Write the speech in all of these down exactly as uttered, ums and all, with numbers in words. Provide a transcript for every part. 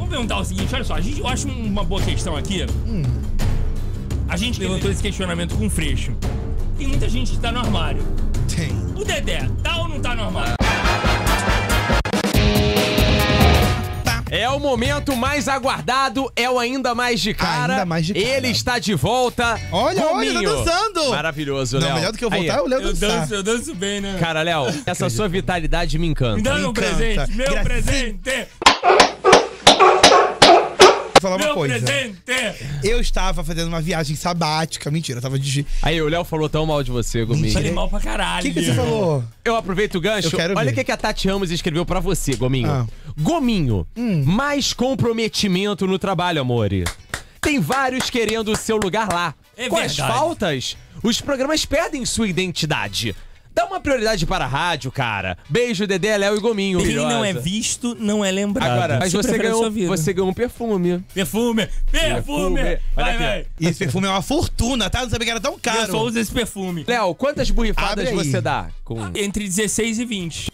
Vamos perguntar o seguinte, olha só, a gente, eu acho uma boa questão aqui. Hum. A gente levantou esse questionamento com o Freixo. Tem muita gente que tá no armário. Tem. O Dedé, tá ou não tá no armário? É o momento mais aguardado, é o Ainda Mais de Cara. Ainda Mais de Cara. Ele está de volta. Olha, Gominho. olha, tá dançando. Maravilhoso, Léo. Não, melhor do que eu voltar, Aí, é o Léo Eu dançar. danço, eu danço bem, né? Cara, Léo, essa sua vitalidade me encanta. Me dá me meu encanta. presente, meu Gracinha. presente, Vou falar uma meu coisa. presente. Eu estava fazendo uma viagem sabática. Mentira, eu tava de... Aí, o Léo falou tão mal de você, Gominho. Falei mal pra caralho. O que, que você falou? Eu aproveito o gancho. Eu quero Olha ver. o que que a Tati Ramos escreveu pra você, Gominho. Ah. Gominho, Hum. mais comprometimento no trabalho, amore. Tem vários querendo o seu lugar lá. É Com as verdade. faltas, os programas perdem sua identidade. Dá uma prioridade para a rádio, cara. Beijo, Dedé, Léo e Gominho. Quem não é Maravilhosa. visto, não é lembrado. Agora, mas Você você prefere a ganhou, sua vida. você ganhou um perfume. Perfume, perfume. Perfume. Vai, Olha aqui, vai. E esse perfume é uma fortuna, tá? Não sabia que era tão Eu caro. só uso esse perfume. Léo, quantas borrifadas Abre aí. você dá? Com... Entre dezesseis e vinte.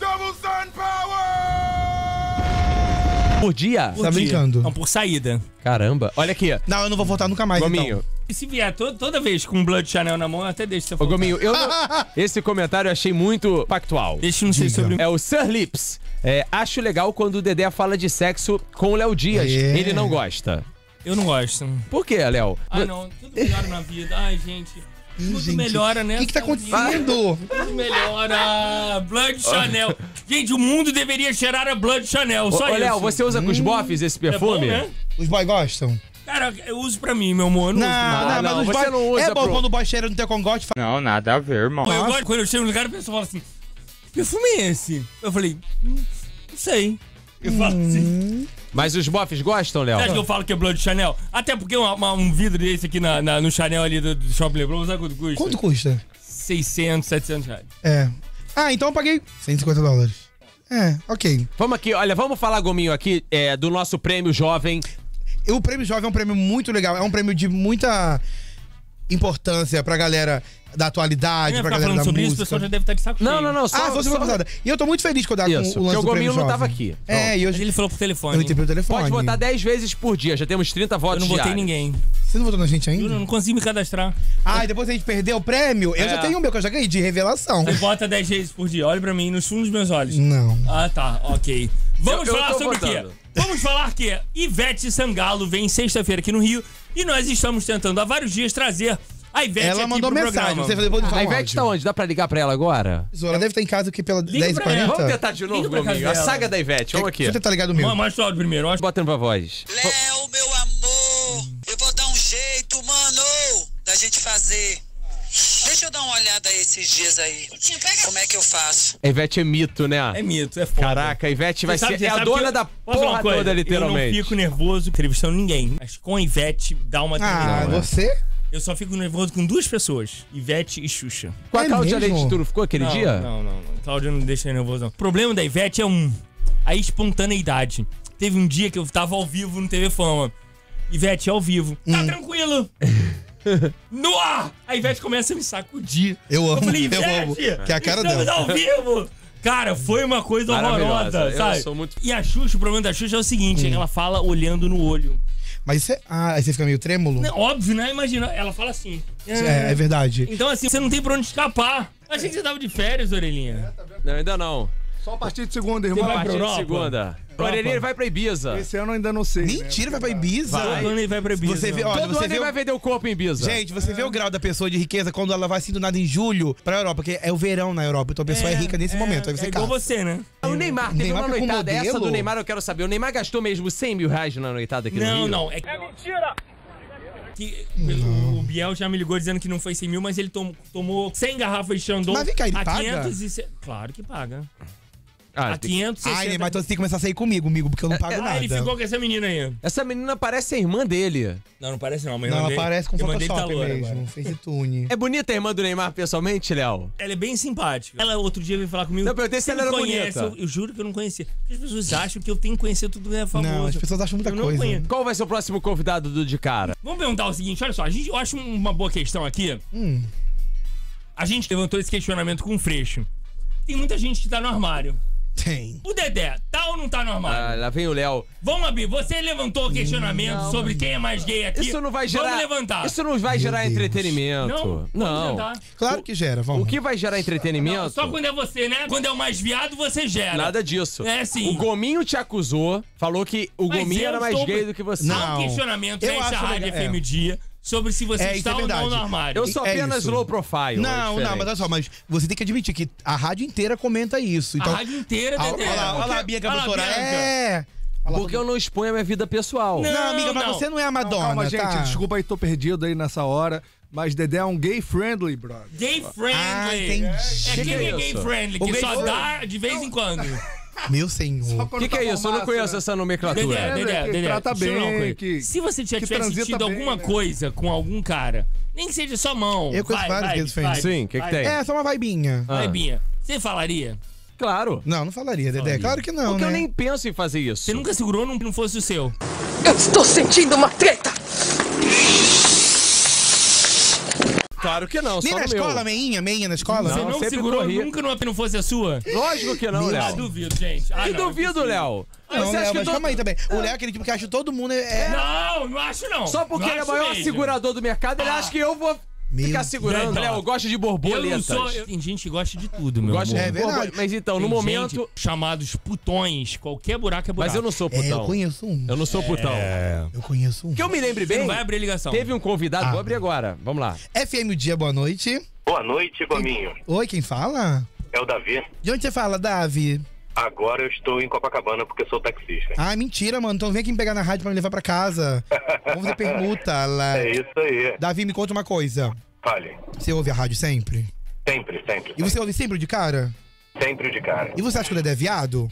Por dia? Por Tá dia. brincando? Não, por saída. Caramba. Olha aqui. Não, eu não vou voltar nunca mais, Gominho. então. E se vier to toda vez com um Blood Chanel na mão, eu até deixo você Ô, falar. Gominho, eu não... esse comentário eu achei muito pactual. Deixa eu não sei Diga. sobre... É o Sir Lips. É, acho legal quando o Dedé fala de sexo com o Léo Dias. É. Ele não gosta. Eu não gosto. Por quê, Léo? Ai, não. Tudo melhora na vida. Ai, gente. Tudo Gente, melhora, né? O que que tá acontecendo? Tudo melhora. Blood Chanel. Gente, o mundo deveria cheirar a Blood Chanel. Ô, Só ô, isso. Léo, você usa com os bofs esse perfume? É bom, né? Os boys gostam? Cara, eu uso pra mim, meu amor. Eu não, Não, uso. não, não, mas os você boys... não usa É bom pro- quando o boy cheira no teu congote. Fala... Não, nada a ver, irmão. Eu gosto, quando eu chego no lugar, a pessoa fala assim: que perfume é esse? Eu falei: hum, não sei. Eu falo assim. Mas os bofs gostam, Léo? Você acha que eu falo que é Blood Chanel? Até porque uma- uma- um vidro desse aqui na, na- no Chanel ali do, do Shopping Leblon, sabe quanto custa? Quanto custa? seiscentos, setecentos reais. É. Ah, então eu paguei cento e cinquenta dólares. É, ok. Vamos aqui, olha, vamos falar, Gominho, aqui é, do nosso prêmio jovem. O prêmio jovem é um prêmio muito legal. É um prêmio de muita importância pra galera da atualidade, Ia pra ficar galera falando da sobre isso, o música. pessoal já deve estar de saco Não, cheio. não, não, só... Ah, foi semana passada. E eu tô muito feliz com, dar Isso, com o lance porque o do prêmio Gominho não jovem. tava aqui. É, e Mas hoje ele falou por telefone. eu entrei pelo telefone. Pode votar dez vezes por dia, já temos trinta Eu votos não votei diários. ninguém. Você não votou na gente ainda? Eu não consigo me cadastrar. Ah, e depois a gente perdeu o prêmio? Eu É. já tenho o meu, que eu já ganhei, de revelação. Você vota dez vezes por dia. Olha pra mim, nos fundos dos meus olhos. Não. Ah, tá. Ok. Vamos Eu- eu falar tô sobre o votando. quê? Vamos falar que Ivete Sangalo vem sexta-feira aqui no Rio e nós estamos tentando há vários dias trazer a Ivete Ela aqui mandou pro mensagem. programa. Você vai depois A Ivete tá onde? Dá pra ligar pra ela agora? Ela deve estar em casa aqui pela Liga dez e pra ela. Vamos quarenta. tentar de novo, Liga pra Gominho. casa A dela. saga da Ivete, vamos aqui. Deixa eu tentar ligar do meu. Ma- Mais do áudio primeiro. eu acho. Botando pra voz. Léo, meu amor, eu vou dar um jeito, mano, da gente fazer. Deixa eu dar uma olhada esses dias aí. Como é que eu faço? A Ivete é mito, né? É mito, é foda. Caraca, a Ivete vai Você sabe- ser... É você a sabe dona que- da Posso falar uma porra coisa? toda, literalmente. Eu não fico nervoso entrevistando ninguém. Mas com a Ivete dá uma Ah, tremida. você? Eu só fico nervoso com duas pessoas. Ivete e Xuxa. Com a É Cláudia mesmo? Leite, tu não ficou aquele não, dia? Não, não, não. Cláudia não deixa nervoso, não. O problema da Ivete é um. A espontaneidade. Teve um dia que eu tava ao vivo no T V Fama. Ivete ao vivo. Tá tranquilo. No ar! A Ivete começa a me sacudir. Eu amo, Eu falei, eu Ivete, amo. Que é a cara estamos dela. ao vivo! Cara, foi uma coisa Maravilhosa. horrorosa, Eu sabe? sou muito- E a Xuxa, o problema da Xuxa é o seguinte, Hum. é que ela fala olhando no olho. Mas você... Ah, aí você fica meio trêmulo? Não, óbvio, né? Imagina, ela fala assim. É, é verdade. Então assim, você não tem pra onde escapar. Achei que você tava de férias, orelhinha. Não, ainda não. Só a partir de segunda, Você irmão. vai A partir pra de Europa? segunda. Europa. Orelhinha, ele vai pra Ibiza. Esse ano eu ainda não sei. Mentira, vai pra Ibiza? Todo ano ele vai pra Ibiza. Você vê, olha, Todo você ano vê ele o... vai vender o corpo em Ibiza. Gente, você vê o grau da pessoa de riqueza quando ela vai assim do nada em julho pra Europa, porque é o verão na Europa, então a pessoa é, rica nesse momento, aí você é igual casa. você, né? O Neymar teve Neymar uma fica com noitada. Essa modelo? do Neymar eu quero saber. O Neymar gastou mesmo cem mil reais na noitada aqui no Não, Rio? não. É, é mentira! Que, o, o Biel já me ligou dizendo que não foi cem mil, mas ele tom- tomou cem garrafas de Chandon. Mas vem cá, ele a paga? quinhentos e... Claro que paga. Ah, A tem- quinhentos e sessenta. Ai, Neymar, então você tem que começar a sair comigo, amigo, porque eu não pago Ah, nada. ele ficou com essa menina aí. Essa menina parece a irmã dele. Não, não parece não. Mas Não, eu ela mandei- parece com eu mandei Photoshop tá loura mesmo, agora. fez tune. É bonita a irmã do Neymar pessoalmente, Léo? Ela é bem simpática. Ela outro dia veio falar comigo. Não, eu perguntei se "Você ela me era conhece?" bonita. Eu, eu juro que eu não conhecia. Porque as pessoas acham que eu tenho que conhecer tudo que é famoso. Não, as pessoas acham muita eu não coisa. conheço. Qual vai ser o próximo convidado do De Cara? Vamos perguntar o seguinte, olha só, a gente, eu acho uma boa questão aqui. Hum. A gente levantou esse questionamento com o Freixo. Tem muita gente que tá no armário. Tem. O Dedé, tá ou não tá no Ah, armário? lá vem o Léo. Vamos abrir. Você levantou o questionamento Não. sobre quem é mais gay aqui. Isso não vai gerar. Vamos levantar. Isso não vai Meu gerar Deus. entretenimento. Não? Não. Vamos tentar. Claro que gera, vamos. O que vai gerar entretenimento? Só quando é você, né? Quando é o mais viado, você gera. Nada disso. É, sim. O Gominho te acusou, falou que o Mas Gominho eu era mais estou- gay do que você. Há um Não. questionamento Eu nessa acho rádio legal- F M é. Dia sobre se você É, isso está é ou não verdade. no armário. Eu sou É apenas isso. low profile. Não, é não, diferente. mas olha só, mas você tem que admitir que a rádio inteira comenta isso. Então, A rádio inteira, Ah, Dedé. olha lá, olha lá, a Porque- Bianca, olha lá, professora. Bianca. É. Olha lá, Porque eu não exponho a minha vida pessoal. Não. Não, amiga, mas não. você não é a Madonna, Calma, gente, tá? desculpa aí, tô perdido aí nessa hora. Mas Dedé é um gay friendly, brother. Gay friendly. Ah, entendi. É Que quem que é é gay isso? friendly, O que gay só friendly- dá de vez em quando. Meu senhor. O que, que é isso? Eu não conheço essa nomenclatura. Dedé, É, Dedé, que Dedé, trata deixa eu falar uma bem, coisa. que- Se você já que tivesse transita sentido bem, alguma né? coisa com algum cara, nem que seja só mão. Eu conheço vai, vários vai, gays friendly. vai, Sim, o que, que vai. tem? É, só uma vaibinha. Ah. Vai, Binha. Você falaria? Claro. Não, não falaria, Dedé. Falaria. Claro que não, Porque né? eu nem penso em fazer isso. Você nunca segurou num que não fosse o seu. Eu estou sentindo uma treta! Claro que não, Nem só na no meu. escola, meinha, meinha na escola? Você Não, não sempre segurou corri. nunca numa que não fosse a sua? Lógico que não, Meu Ah, Léo. duvido, gente. Ah, Que não, duvido, é Léo. Ah, Não, você Léo, acha que mas todo- calma aí também. O Léo é aquele tipo que acha que todo mundo é... é- Não, não acho não. Só porque Não ele é o acho maior mesmo. segurador do mercado, ele acha que eu vou Meu ficar Deus. segurando. Não. Léo, eu gosto de Eu não borboletas. sou... eu- Tem gente que gosta de tudo, meu Gosto amor. É de verdade. borboleta. Mas então, no Tem momento... gente chamados putões. Qualquer buraco é buraco. Mas eu não sou É, eu putão. conheço um. Eu não sou putão. Eu conheço um. Que eu me lembre Você bem, não vai abrir a ligação. teve um convidado, Ah. vou abrir agora. Vamos lá. F M o Dia, boa noite. Boa noite, Gominho. Oi, quem fala? É o Davi. De onde você fala, Davi? Agora eu estou em Copacabana porque eu sou taxista. Ah, mentira, mano. Então vem aqui me pegar na rádio pra me levar pra casa. Vamos fazer permuta lá. É isso aí. Davi, me conta uma coisa. Fale. Você ouve a rádio sempre? Sempre, sempre. E você ouve sempre de cara? Sempre de cara. E você acha que o Dedé é viado?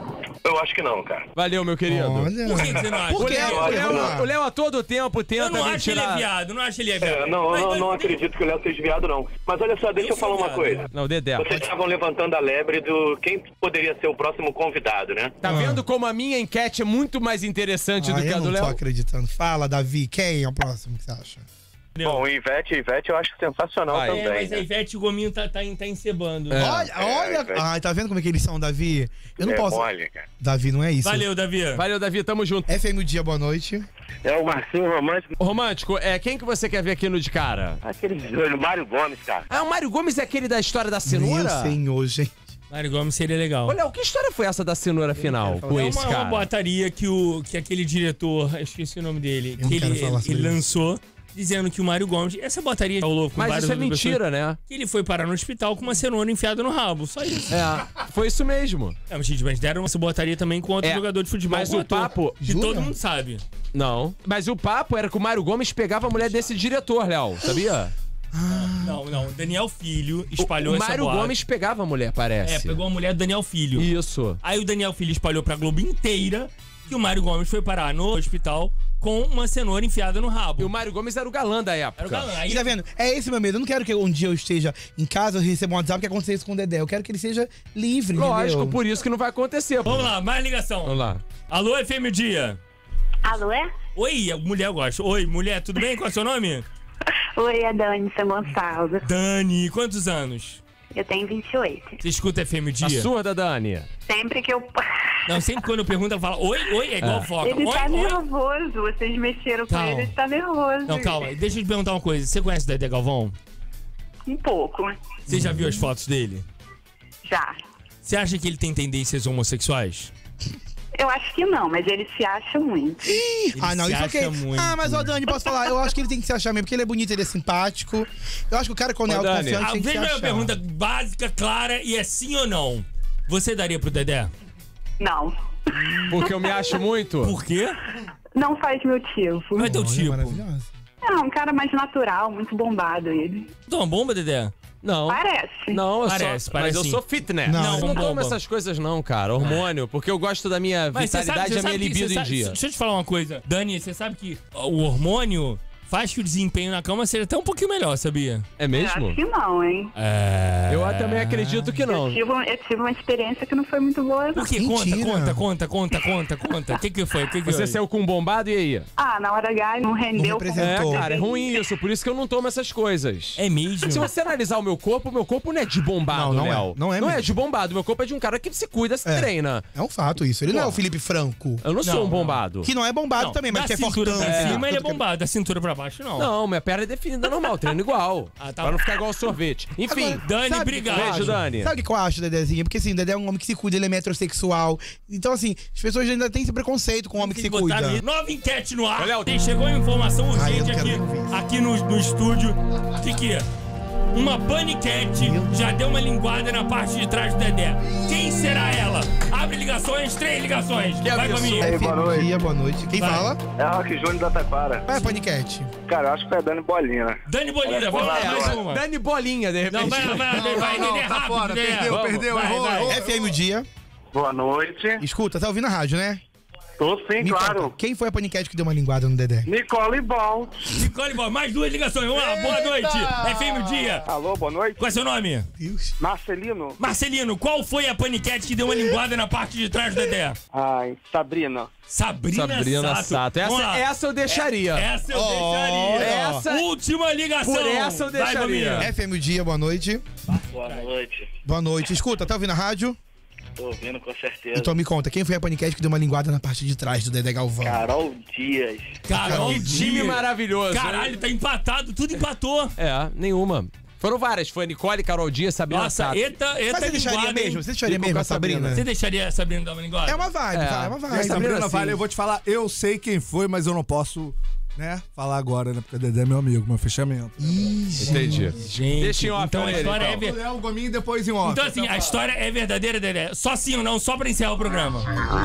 Eu acho que não, cara. Valeu, meu querido. Olha. Por que que você não acha? Por O quê? Léo, o Olha, Léo- vamos lá. o Léo a todo tempo tenta Eu não me acho que ele é tirar... viado, não acho que ele é viado. É, não, Mas- não, não mas- acredito que o Léo seja viado, não. Mas olha só, deixa Eu eu falar sou uma viado. coisa. Não, Dedé. Vocês estavam levantando a lebre do quem poderia ser o próximo convidado, né? Tá vendo como a minha enquete é muito mais interessante do Ah, que a eu do não tô Léo? acreditando. Fala, Davi, quem é o próximo que você acha? Bom, o Ivete, Ivete eu acho sensacional Vai. É, também. mas a né? Ivete e o Gominho tá, tá, tá encebando. É. Olha, olha. Ivete. Ai, tá vendo como é que eles são, Davi? Eu não É posso. mole, cara. Davi, não é isso. Valeu, Davi. Valeu, Davi, tamo junto. F M o Dia, boa noite. É o Marcinho Romântico. Ô, Romântico, é, quem que você quer ver aqui no de cara? Aquele doido, Mário Gomes, cara. Ah, o Mário Gomes é aquele da história da Meu cenoura? senhor, gente. Mário Gomes seria legal. Ô, Léo, que história foi essa da cenoura final com é esse uma, uma cara? boataria que, o, que aquele diretor, eu esqueci o nome dele, Eu não que quero ele, falar sobre ele isso. lançou, dizendo que o Mário Gomes. Essa boataria rolou com Mas várias isso é outras pessoas, mentira, né? que ele foi parar no hospital com uma cenoura enfiada no rabo. Só isso. É, foi isso mesmo. É, mas, gente, mas deram essa boataria também com outro É, jogador de futebol. mas com o ator, papo- Que Jura? todo mundo sabe. Não. Mas o papo era que o Mário Gomes pegava a mulher desse diretor, Léo, sabia? Não, não. Daniel Filho espalhou o essa Mário boate. Gomes pegava a mulher, parece. É, pegou a mulher do Daniel Filho. Isso. Aí o Daniel Filho espalhou pra Globo inteira que o Mário Gomes foi parar no hospital com uma cenoura enfiada no rabo. E o Mário Gomes era o galã da época. Era o galã. Aí E tá vendo? É esse meu medo. Eu não quero que um dia eu esteja em casa, eu receba um WhatsApp que aconteça isso com o Dedé. Eu quero que ele seja livre, Lógico, entendeu? por isso que não vai acontecer. pô. Vamos lá, mais ligação. Vamos lá. Alô, F M Dia. Alô, é? Oi, mulher eu gosto. Oi, mulher, tudo bem? Qual é o seu nome? Oi, é Dani São Gonçalo. Dani, quantos anos? Eu tenho vinte e oito. Você escuta F M A Dia? surda, Dani. Sempre que eu... Não, sempre quando eu pergunto, eu falo oi, oi, é igual foca. Ele Oi, tá oi. nervoso. Vocês mexeram com Calma. ele, ele tá nervoso. Não, calma, deixa eu te perguntar uma coisa. Você conhece o Dedé Galvão? Um pouco, Você já viu as fotos dele? já. Você acha que ele tem tendências homossexuais? Eu acho que não, mas ele se acha muito. Ele Ah, não, se isso acha ok. muito. Ah, mas ó, Dani, posso falar? Eu acho que ele tem que se achar mesmo, porque ele é bonito, ele é simpático. Eu acho que o cara, quando é Ô, Dani, autoconfiante, Ah, tem que se veja achar. uma pergunta básica, clara e é sim ou não. Você daria pro Dedé? Não. Porque eu me acho muito. Por quê? Não faz meu tipo. Não é teu Olha, tipo. maravilhosa. É um cara mais natural, muito bombado ele. Toma bomba, Dedé? Não. Parece. Não, eu Parece, sou, parece mas eu sim. sou fitness. Não, Não, eu não bomba. tomo essas coisas não, cara. Hormônio, porque eu gosto da minha Mas você vitalidade sabe, e você a minha sabe que- libido você em sabe- dia. Deixa eu te falar uma coisa. Dani, você sabe que o hormônio faz que o desempenho na cama seja até um pouquinho melhor, sabia? É mesmo? Acho que não, hein? É... Eu também acredito que não. Eu tive, um- eu tive uma experiência que não foi muito boa. não. Por quê? Conta, Mentira. conta, conta, conta, conta, conta. O que que foi? O que que Você foi? saiu com um bombado e aí? Ah, na hora H não rendeu. Não representou. É, cara, é ruim isso. Por isso que eu não tomo essas coisas. É mesmo? Se você analisar o meu corpo, o meu corpo não é de bombado, Não, não é. Léo. Não é Não é mesmo. de bombado. Meu corpo é de um cara que se cuida, se É. treina. É um fato isso. Ele não é o Felipe Franco. Eu não, sou Não, um não. bombado. Que não é bombado Não, também, mas da que é cintura fortão. pra É. cima ele é Tudo que- bombado, da cintura pra baixo não. Não, minha perna é definida normal, treino igual. Ah, tá pra não bom. ficar igual sorvete. Enfim, Agora, Dani, sabe obrigado. o que eu Beijo, acho? Dani. Sabe o que eu acho, Dedezinho? Porque assim, o Dedé é um homem que se cuida, ele é metrosexual. Então, assim, as pessoas ainda têm esse preconceito com o homem que se Tem botar cuida. ali. Nova enquete no ar. Olha, Léo. Tem- Chegou uma informação Ai, eu urgente não quero aqui, nem ouvir isso. aqui no, no estúdio. O que que é? Uma paniquete já deu uma linguada na parte de trás do Dedé. Quem será ela? Abre ligações, três ligações. Que Vai pra absurdo. mim. Ei, boa noite. Dia, boa noite. Quem Vai. fala? É Rock Júnior da Taquara. Qual é a paniquete? Cara, eu acho que foi a Dani Bolinha. Dani Bolina, vamos lá, É, mais É, uma. Dani Bolinha, de repente. Não, vai, vai, vai, vai, vai, não, Dedé, tá rápido, fora, Dedé. perdeu, Vamos, perdeu, vai, errou, vai. errou. F M o dia. Boa noite. Escuta, tá ouvindo a rádio, né? Tô sim, Me claro. conta, quem foi a paniquete que deu uma linguada no Dedé? Nicole Ball. Nicole, Ball, mais duas ligações. Vamos lá, boa noite. F M o dia. Alô, boa noite. Qual é seu nome? Deus. Marcelino. Marcelino, qual foi a paniquete que deu uma linguada na parte de trás do Dedé? Ai, Sabrina. Sabrina, Sabrina Sato. Sato. Vamos Essa, lá. essa eu deixaria. Essa eu Oh, deixaria. essa- Última ligação. Por essa eu Vai, deixaria. Bolinha. F M o dia, boa noite. Boa noite. Boa noite. Escuta, tá ouvindo a rádio? Tô ouvindo com certeza. Então me conta, quem foi a paniquete que deu uma linguada na parte de trás do Dedé Galvão? Carol Dias. Carol Que time Dias. maravilhoso. Caralho, hein? tá empatado, tudo empatou. É, nenhuma. Foram várias. Foi Nicole, Carol Dias, Sabrina Nossa, Sato. eita, Mas eita você deixaria linguada, hein? mesmo? Você deixaria Fico mesmo com a a Sabrina. Sabrina? Você deixaria a Sabrina dar uma linguada? É uma vibe, É. vai, é uma E vibe. a Sabrina, Sabrina, vale, sim. eu vou te falar, eu sei quem foi, mas eu não posso, né, falar agora, né? Porque o Dedé é meu amigo, meu fechamento. Entendi. Gente, Deixa em off então pra a ele, história é então. ver... O Léo Gominho depois em off. Então assim, a história é verdadeira, Dedé? Só sim ou não, só pra encerrar o programa.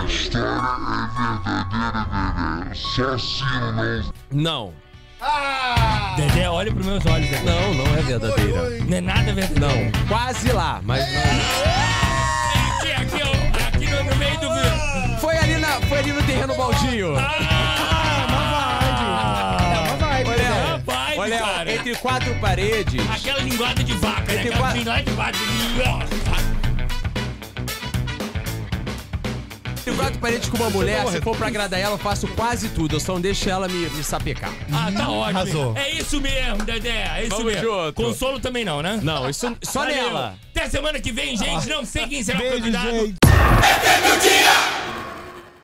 Não. Dedé, olha pros meus olhos, Dedé. Não, não é verdadeira. Não é nada verdadeiro. Não. Quase lá, mas não. Aqui, aqui, ó, aqui no, no meio do... Foi ali, na, foi ali no terreno baldio. Ah, É uma vibe. Olha, Dedé. uma vibe, Olha, cara. entre quatro paredes. Aquela linguada de vaca, né? Entre Aquela quatro- linguada de vaca. Entre quatro paredes com uma mulher, se for pra agradar ela, eu faço quase tudo. Eu só não deixo ela me, me sapecar. Ah, tá ótimo. Arrasou. É isso mesmo, Dedé. É isso Vamos mesmo. junto. Consolo também não, né? Não, isso só Valeu. nela. Até semana que vem, gente. Não sei quem será o Beijo, convidado. gente. É meu dia!